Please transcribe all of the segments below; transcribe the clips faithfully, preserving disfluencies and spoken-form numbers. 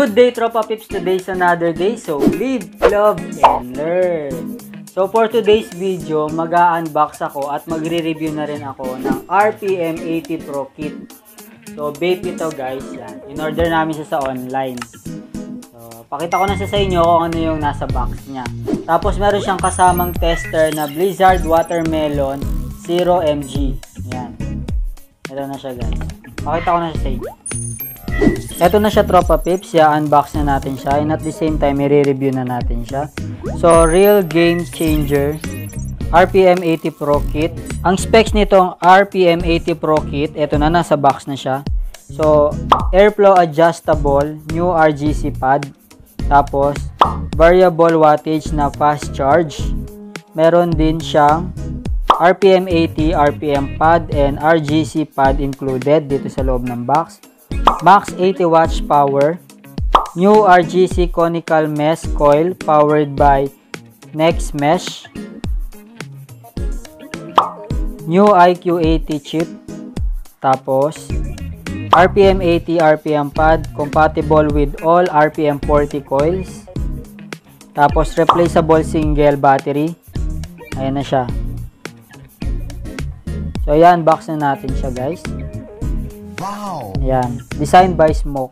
Good day, Tropa Pips. Today's another day, so live, love, and learn. So for today's video, mag-unbox ako at magre-review na rin ako ng R P M eighty Pro Kit. So vape ito guys, yan. In-order namin siya sa online. So pakita ko na siya sa inyo kung ano yung nasa box niya. Tapos meron siyang kasamang tester na Blizzard Watermelon zero milligrams. Yan. Ito na siya guys. Pakita ko na siya sa inyo. Ito na siya, Tropa Pips. I-unbox na natin siya. And at the same time, i-review na natin siya. So, real game changer. R P M eighty Pro Kit. Ang specs nitong R P M eighty Pro Kit, ito na, nasa box na siya. So, airflow adjustable, new R G C pad. Tapos, variable wattage na fast charge. Meron din siyang R P M eighty, R P M pad, and R G C pad included dito sa loob ng box. Max eighty watts power, new R G C conical mesh coil powered by Next Mesh, new I Q eighty chip, tapos R P M eighty R P M pad compatible with all R P M forty coils, tapos replaceable single battery. Ayan na siya. So yan, box na natin siya guys. Wow! Yan. Designed by Smoke.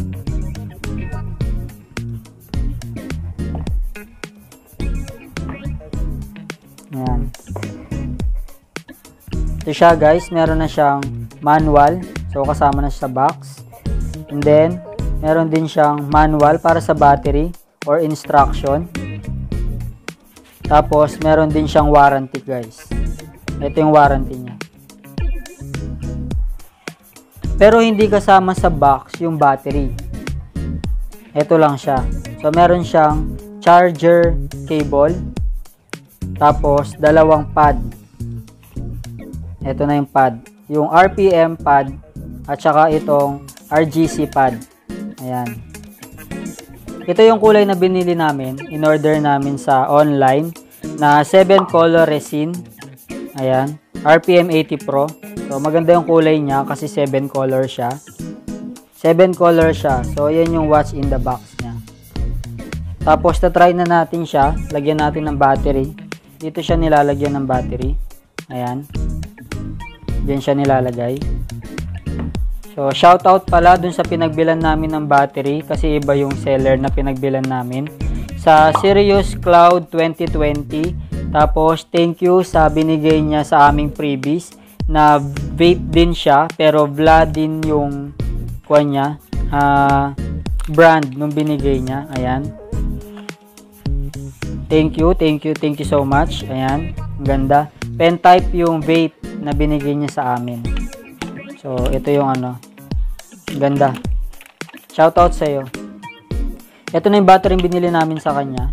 Yan. Ito siya guys. Meron na siyang manual. So, kasama na siya sa box. And then, meron din siyang manual para sa battery or instruction. Tapos, meron din siyang warranty guys. Ito yung warranty niya. Pero hindi kasama sa box yung battery. Ito lang siya. So, meron siyang charger cable. Tapos, dalawang pad. Ito na yung pad. Yung R P M pad at saka itong R G C pad. Ayan. Ito yung kulay na binili namin. In-order namin sa online na seven color resin. Ayan. R P M eighty Pro. So, maganda yung kulay niya kasi seven color siya. seven color siya. So, yan yung what's in the box niya. Tapos, na-try na natin siya. Lagyan natin ng battery. Dito siya nilalagyan ng battery. Ayan. Diyan siya nilalagay. So, shoutout pala dun sa pinagbilan namin ng battery kasi iba yung seller na pinagbilan namin. Sa Sirius Cloud twenty twenty. Tapos, thank you sa binigay niya sa aming freebies. Na vape din siya pero Vlad din yung kuha niya, uh, brand nung binigay niya. Ayan, thank you, thank you, thank you so much. Ayan, ang ganda. Pen type yung vape na binigay niya sa amin. So ito yung ano, ganda. Shoutout sa iyo. Ito na yung battery yung binili namin sa kanya.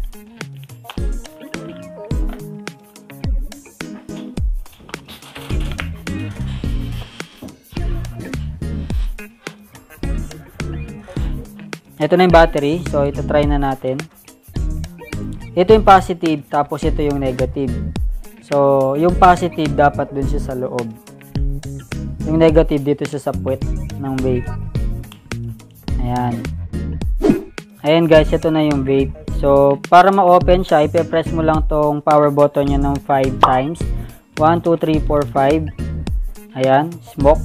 Ito na yung battery. So, ito try na natin. Ito yung positive, tapos ito yung negative. So, yung positive dapat dun siya sa loob. Yung negative dito siya sa puwet ng vape. Ayan. Ayan guys, ito na yung vape. So, para ma-open siya, ipe-press mo lang tong power button niya ng five times. one, two, three, four, five. Ayan, Smoke.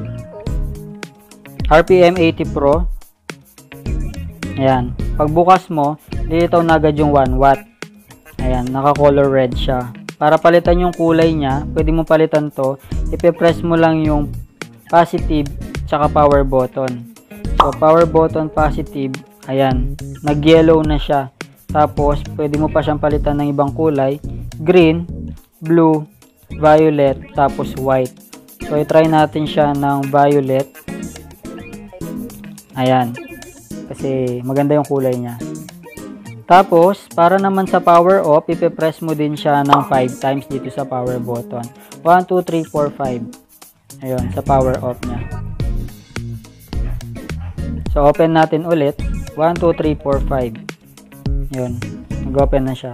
R P M eighty Pro. Ayan. Pagbukas mo, lilitaw na agad yung one watt. Ayan. Naka-color red siya. Para palitan yung kulay niya, pwede mo palitan to. Ipe-press mo lang yung positive tsaka power button. So, power button positive. Ayan. Nag-yellow na siya. Tapos, pwede mo pa siyang palitan ng ibang kulay. Green, blue, violet, tapos white. So, i-try natin siya ng violet. Ayan. Kasi maganda yung kulay niya. Tapos, para naman sa power off, ipe-press mo din siya ng five times dito sa power button. one, two, three, four, five. Ayun, sa power off niya. So, open natin ulit. one, two, three, four, five. Ayun, nag-open na siya.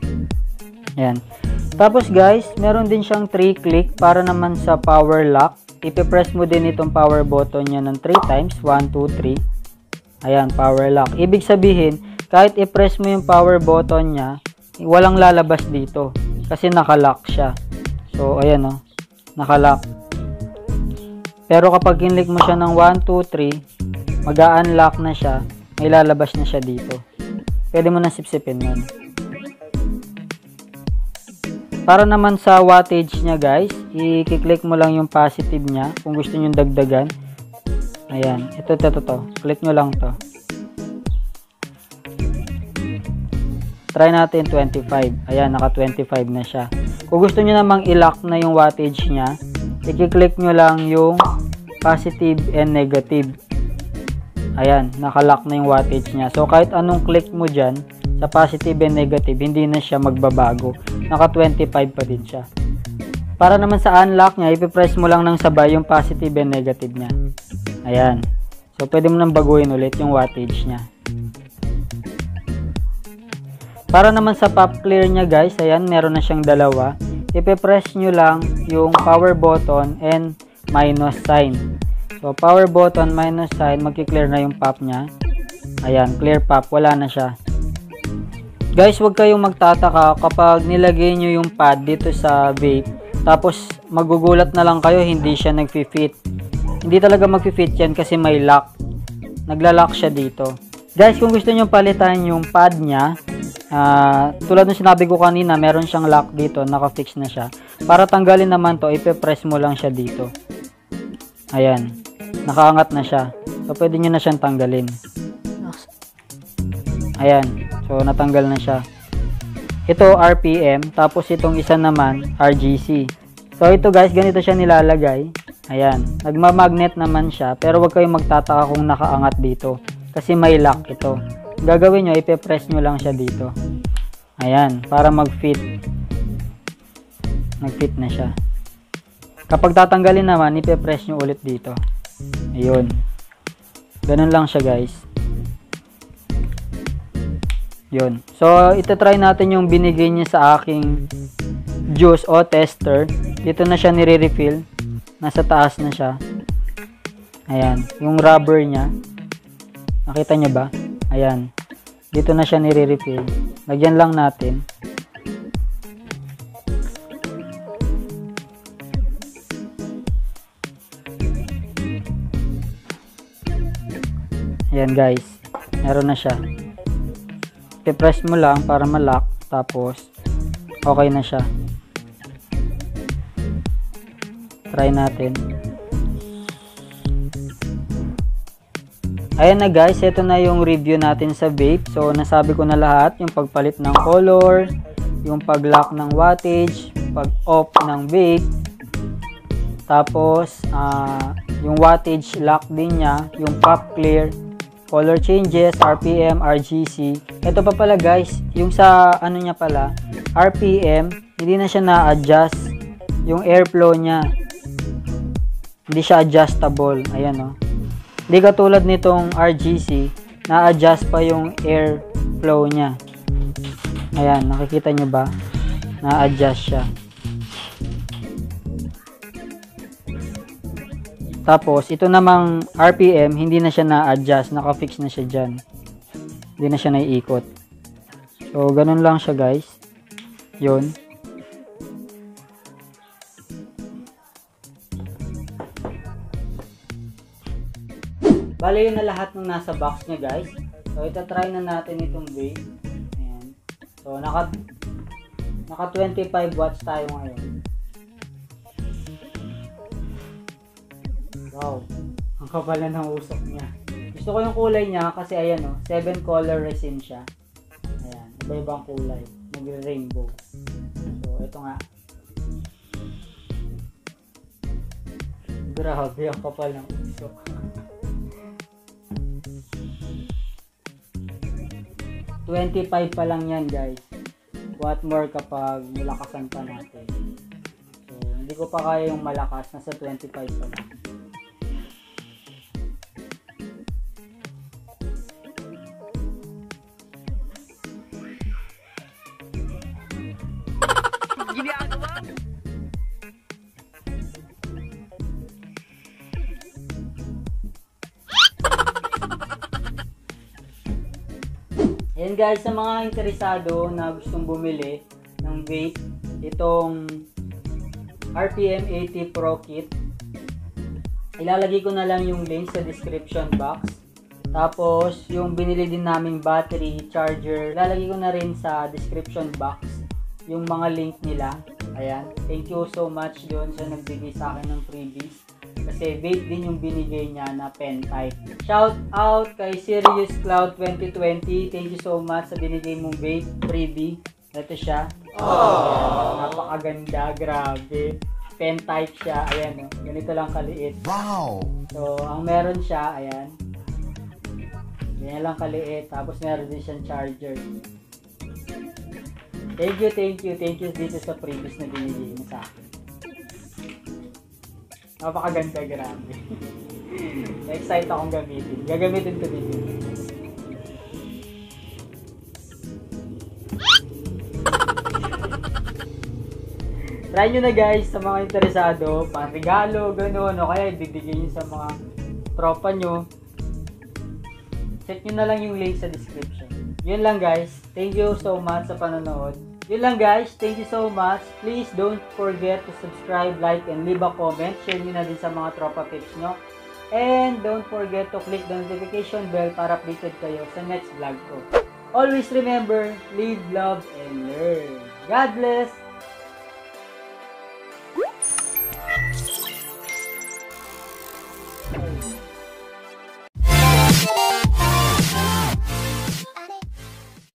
Ayan. Tapos guys, meron din siyang three click para naman sa power lock. ipipress mo din itong power button niya ng three times. one, two, three. Ayan, power lock. Ibig sabihin, kahit i-press mo yung power button niya, walang lalabas dito. Kasi nakalock siya. So, ayan o. Nakalock. Pero kapag kinlik mo siya ng one, two, three, mag-a-unlock na siya. May lalabas na siya dito. Pwede mo na sipsipin nun. Para naman sa wattage niya guys, i-click mo lang yung positive niya kung gusto niyo dagdagan. Ayan, ito, ito, ito, ito. Click nyo lang to. Try natin twenty-five. Ayan, naka twenty-five na siya. Kung gusto niyo namang i-lock na yung wattage niya, i-click nyo lang yung positive and negative. Ayan, naka-lock na yung wattage niya. So, kahit anong click mo dyan, sa positive and negative, hindi na siya magbabago. Naka twenty-five pa din siya. Para naman sa unlock niya, ipipress mo lang ng sabay yung positive and negative niya. Ayan. So, pwede mo nang baguhin ulit yung wattage niya. Para naman sa pop clear niya guys, ayan, meron na siyang dalawa. Ipipress nyo lang yung power button and minus sign. So, power button, minus sign, magki-clear na yung pop niya. Ayan, clear pop, wala na siya. Guys, huwag kayong magtataka kapag nilagay nyo yung pad dito sa vape, tapos magugulat na lang kayo, hindi siya nag-fit. Hindi talaga mag-fit yan kasi may lock. Nagla-lock siya dito. Guys, kung gusto nyo palitan yung pad niya, uh, tulad ng sinabi ko kanina, meron siyang lock dito, naka-fix na siya. Para tanggalin naman to, ipe-press mo lang siya dito. Ayan, nakaangat na siya. So, pwede nyo na siyang tanggalin. Ayan. So, natanggal na siya. Ito, R P M. Tapos, itong isa naman, R G C. So, ito guys, ganito siya nilalagay. Ayan. Nagmamagnet naman siya. Pero, wag kayong magtataka kung nakaangat dito. Kasi may lock ito. Gagawin nyo, ipe-press nyo lang siya dito. Ayan. Para mag-fit. Nag-fit na siya. Kapag tatanggalin naman, ipe-press nyo ulit dito. Ayun. Ganun lang siya guys. Yun. So, ito-try natin yung binigay niya sa aking juice o tester. Dito na siya nire-refill. Nasa taas na siya. Ayan. Yung rubber niya. Nakita niyo ba? Ayan. Dito na siya nire-refill. Lagyan lang natin. Ayan guys. Meron na siya. I-press mo lang para ma-lock, tapos okay na siya. Try natin. Ayan na guys, ito na yung review natin sa vape. So, nasabi ko na lahat, yung pagpalit ng color, yung pag-lock ng wattage, pag-off ng vape, tapos uh, yung wattage lock din niya, yung pop clear, color changes, R P M, R G C. Ito pa pala guys, yung sa ano niya pala, R P M, hindi na siya na-adjust. Yung airflow niya, hindi siya adjustable. Ayan o. Oh. Hindi katulad nitong R G C, na-adjust pa yung airflow niya. Ayan, nakikita nyo ba? Na-adjust siya. Tapos, ito namang R P M, hindi na siya na-adjust. Naka-fix na siya dyan. Hindi na siya naiikot. So, ganun lang siya guys. Yun. Bale, yun na lahat ng nasa box niya guys. So, itatry na natin itong vape. Ayan. So, naka, naka twenty-five watts tayo ngayon. Wow, ang kapal na ng usok niya. Gusto ko yung kulay niya kasi ayan o, seven color resin siya. Ayan, iba-ibang kulay. Nagre-rainbow. So, ito nga. Grabe, ang kapal ng usok. twenty-five pa lang yan guys. What more kapag nilakasan pa natin. So, hindi ko pa kaya yung malakas. Nasa twenty-five pa lang. Ayan guys, sa mga interesado na gustong bumili ng vape, itong R P M eighty Pro Kit, ilalagay ko na lang yung link sa description box. Tapos, yung binili din naming battery, charger, ilalagay ko na rin sa description box yung mga link nila. Ayan, thank you so much doon sa nagbigay sa akin ng freebies. Kasi vape din yung binigay niya na pen type. Shout out kay Sirius Cloud twenty twenty. Thank you so much sa binigay mong vape freebie. Ito siya. Ayan, napakaganda, grabe. Pen type siya. Ayan, oh, ganito lang kaliit. Wow! So, ang meron siya, ayan. Ganyan lang kaliit. Tapos meron din siyang charger. Thank you, thank you, thank you dito sa previous na binigay mo sa akin. Napakaganda, grabe. Na-excite akong gamitin. Gagamitin ko din yun. Try nyo na guys sa mga interesado, pang regalo, gano'n, o kaya ibibigay nyo sa mga tropa nyo. Check nyo na lang yung link sa description. Yun lang guys. Thank you so much sa panonood. Yun lang guys. Thank you so much. Please don't forget to subscribe, like, and leave a comment. Share nyo na din sa mga tropa pics nyo. And don't forget to click the notification bell para updated kayo sa next vlog ko. Always remember, live, love, and learn. God bless!